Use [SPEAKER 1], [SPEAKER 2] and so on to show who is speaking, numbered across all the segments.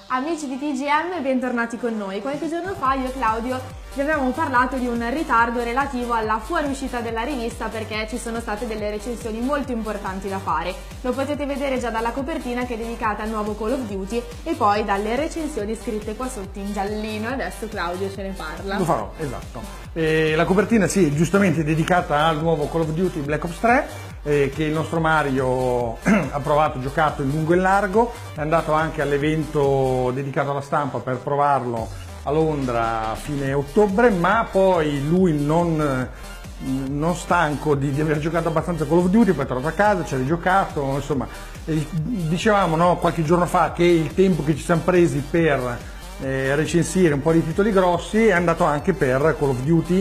[SPEAKER 1] Amici di TGM, bentornati con noi. Qualche giorno fa io e Claudio vi avevamo parlato di un ritardo relativo alla fuoriuscita della rivista perché ci sono state delle recensioni molto importanti da fare. Lo potete vedere già dalla copertina che è dedicata al nuovo Call of Duty e poi dalle recensioni scritte qua sotto in giallino. Adesso Claudio ce ne parla.
[SPEAKER 2] Lo farò, esatto. La copertina sì, giustamente dedicata al nuovo Call of Duty Black Ops 3. Che il nostro Mario ha provato, giocato in lungo e in largo, è andato anche all'evento dedicato alla stampa per provarlo a Londra a fine ottobre, ma poi lui non stanco di aver giocato abbastanza Call of Duty, poi è tornato a casa, ci ha rigiocato, insomma, dicevamo no, qualche giorno fa che il tempo che ci siamo presi per recensire un po' di titoli grossi è andato anche per Call of Duty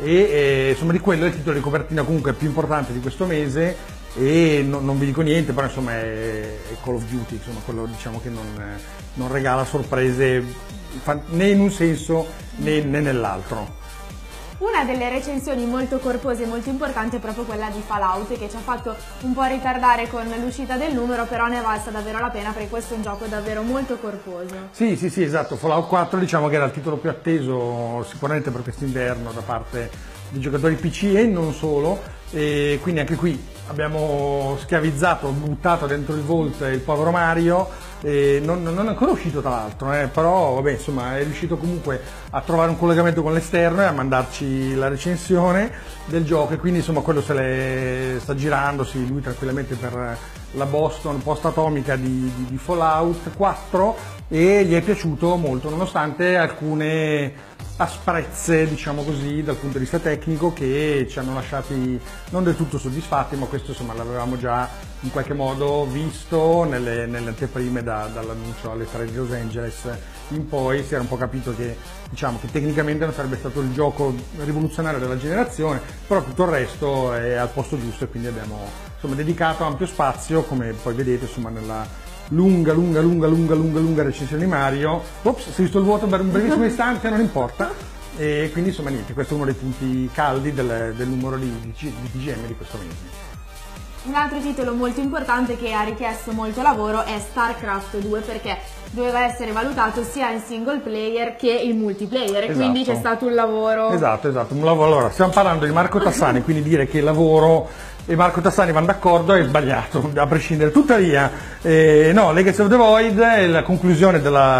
[SPEAKER 2] e insomma di quello è il titolo di copertina comunque più importante di questo mese e non vi dico niente, però insomma è Call of Duty, insomma quello diciamo che non regala sorprese né in un senso né nell'altro.
[SPEAKER 1] Una delle recensioni molto corpose e molto importanti è proprio quella di Fallout, che ci ha fatto un po' ritardare con l'uscita del numero, però ne è valsa davvero la pena perché questo è un gioco davvero molto corposo.
[SPEAKER 2] Sì, esatto, Fallout 4 diciamo che era il titolo più atteso sicuramente per quest'inverno da parte di giocatori PC e non solo, e quindi anche qui abbiamo schiavizzato, buttato dentro il Vault il povero Mario. Non è ancora uscito tra l'altro, però vabbè, insomma, è riuscito comunque a trovare un collegamento con l'esterno e a mandarci la recensione del gioco e quindi insomma quello se le sta girandosi lui tranquillamente per la Boston post-atomica di Fallout 4 e gli è piaciuto molto nonostante alcune asprezze, diciamo così, dal punto di vista tecnico che ci hanno lasciati non del tutto soddisfatti, ma questo insomma l'avevamo già in qualche modo visto nelle anteprime dall'annuncio alle 3 di Los Angeles in poi. Si era un po' capito che, diciamo, che tecnicamente non sarebbe stato il gioco rivoluzionario della generazione, però tutto il resto è al posto giusto e quindi abbiamo insomma dedicato ampio spazio, come poi vedete insomma nella lunga recensione di Mario. Ops, si è visto il vuoto per un brevissimo istante, non importa. E quindi insomma niente, questo è uno dei punti caldi del numero di TGM di questo mese.
[SPEAKER 1] Un altro titolo molto importante che ha richiesto molto lavoro è StarCraft 2 perché doveva essere valutato sia in single player che in multiplayer, esatto. Quindi c'è stato un lavoro. Esatto,
[SPEAKER 2] un lavoro. Allora, stiamo parlando di Marco Tassani, quindi dire che il lavoro e Marco Tassani vanno d'accordo è sbagliato, a prescindere. Tuttavia, no, Legacy of the Void è la conclusione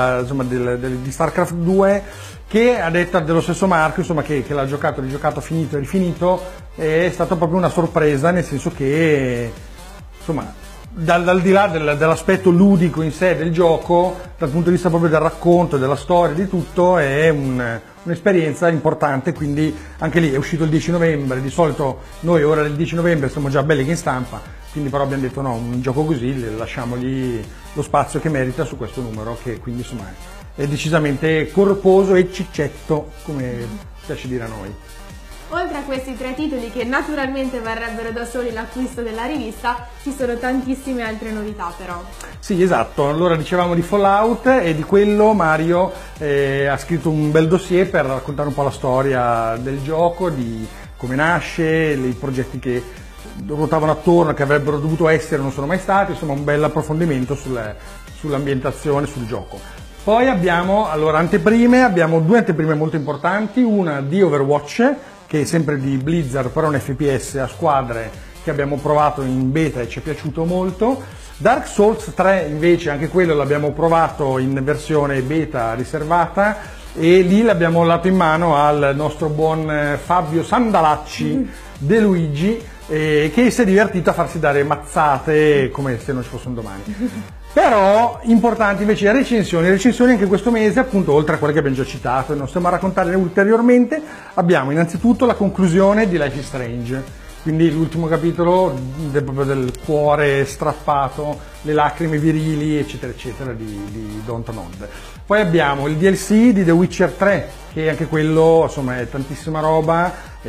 [SPEAKER 2] di StarCraft 2 che a detta dello stesso Marco, insomma, che l'ha giocato, rigiocato, finito e rifinito, è stata proprio una sorpresa, nel senso che insomma dal di là dell'aspetto ludico in sé del gioco, dal punto di vista proprio del racconto, della storia, di tutto, è un'esperienza importante, quindi anche lì è uscito il 10 novembre, di solito noi ora del 10 novembre siamo già belli che in stampa, quindi però abbiamo detto no, un gioco così lasciamogli lo spazio che merita su questo numero, che quindi insomma è decisamente corposo e ciccetto, come piace dire a noi.
[SPEAKER 1] Oltre a questi 3 titoli che naturalmente varrebbero da soli l'acquisto della rivista, ci sono tantissime altre novità però.
[SPEAKER 2] Sì, esatto, allora dicevamo di Fallout e di quello Mario ha scritto un bel dossier per raccontare un po' la storia del gioco, di come nasce, i progetti che ruotavano attorno, che avrebbero dovuto essere, non sono mai stati, insomma un bel approfondimento sull'ambientazione, sul gioco. Poi abbiamo, allora, abbiamo 2 anteprime molto importanti, una di Overwatch, che è sempre di Blizzard, però un FPS a squadre che abbiamo provato in beta e ci è piaciuto molto. Dark Souls 3 invece, anche quello l'abbiamo provato in versione beta riservata e lì l'abbiamo dato in mano al nostro buon Fabio Sandalacci De Luigi, che si è divertito a farsi dare mazzate come se non ci fosse un domani. Però importanti invece le recensioni anche questo mese, appunto, oltre a quelle che abbiamo già citato e non stiamo a raccontarne ulteriormente, abbiamo innanzitutto la conclusione di Life is Strange, quindi l'ultimo capitolo proprio del cuore strappato, le lacrime virili eccetera eccetera di Dontnod. Poi abbiamo il DLC di The Witcher 3, che anche quello insomma è tantissima roba,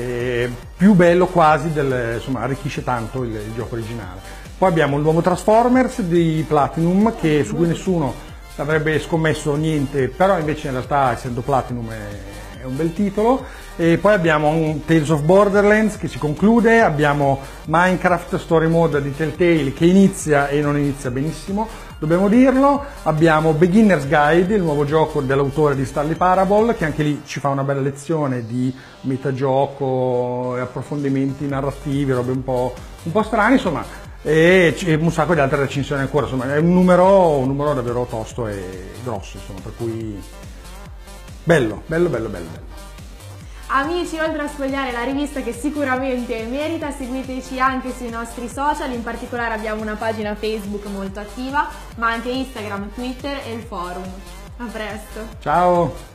[SPEAKER 2] più bello quasi, insomma arricchisce tanto il gioco originale. Poi abbiamo il nuovo Transformers di Platinum, su cui nessuno avrebbe scommesso niente, però invece in realtà essendo Platinum è è un bel titolo. E poi abbiamo un Tales of Borderlands che si conclude, abbiamo Minecraft Story Mode di Telltale che inizia e non inizia benissimo, dobbiamo dirlo. Abbiamo Beginner's Guide, il nuovo gioco dell'autore di Stanley Parable, che anche lì ci fa una bella lezione di metagioco e approfondimenti narrativi, robe un po' strane, insomma, e un sacco di altre recensioni ancora, insomma è un numero davvero tosto e grosso, insomma, per cui bello.
[SPEAKER 1] Amici, oltre a sfogliare la rivista che sicuramente merita, seguiteci anche sui nostri social, in particolare abbiamo una pagina Facebook molto attiva, ma anche Instagram, Twitter e il forum. A presto!
[SPEAKER 2] Ciao!